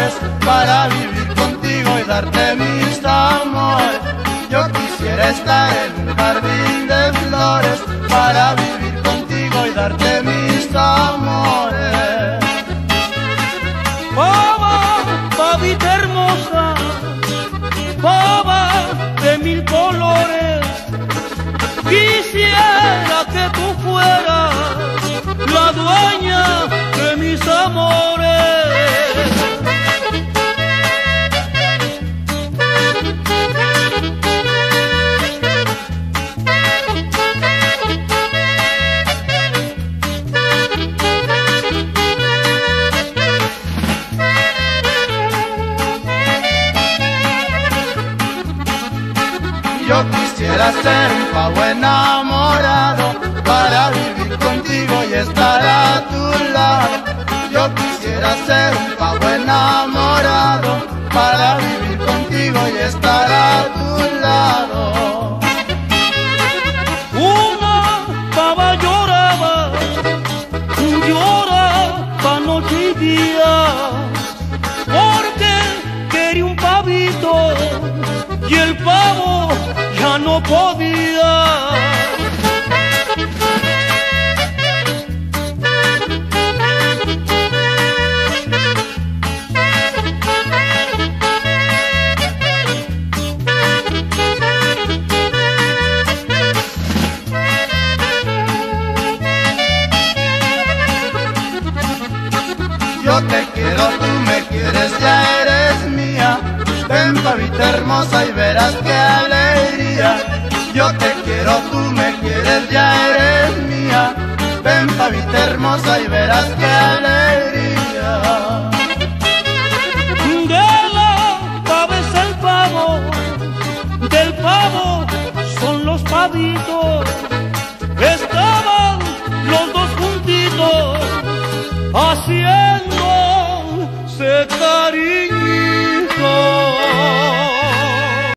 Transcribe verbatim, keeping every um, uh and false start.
flores para vivir contigo y darte mis amores. Yo quisiera estar en un jardín de flores para vivir contigo y darte mis amores. Pava, pavita hermosa, pava de mil colores, quisiera que tú fueras la dueña de mis amores. Yo quisiera ser un pavo enamorado para vivir contigo y estar a tu lado. Yo quisiera ser un pavo enamorado para vivir contigo y estar a tu lado. Una pava lloraba, lloraba noche y día, porque quería un pavito y el pavo ya no podía. Yo te quiero, tú me quieres, ya eres mía. Ven, pavita hermosa, y verás qué alegría. Yo te quiero, tú me quieres, ya eres mía. Ven, pavita hermosa, y verás qué alegría.